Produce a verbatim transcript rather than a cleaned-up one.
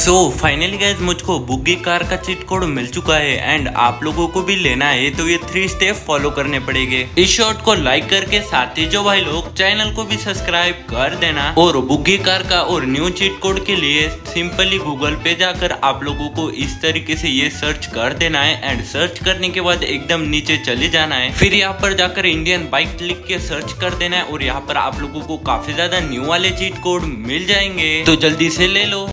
सो finally guys मुझको buggy car का cheat code मिल चुका है एंड आप लोगों को भी लेना है तो ये थ्री स्टेप फॉलो करने पड़ेंगे। इस शॉर्ट को लाइक करके साथ ही जो भाई लोग चैनल को भी सब्सक्राइब कर देना। और बुग्गी कार का और न्यू चीट कोड के लिए सिंपली गूगल पे जाकर आप लोगों को इस तरीके से ये सर्च कर देना है एंड सर्च करने के बाद एकदम नीचे चले जाना है। फिर यहाँ पर जाकर इंडियन बाइक लिख के सर्च कर देना है और यहाँ पर आप लोगों को काफी ज्यादा न्यू वाले चीट कोड मिल जाएंगे, तो जल्दी से ले लो।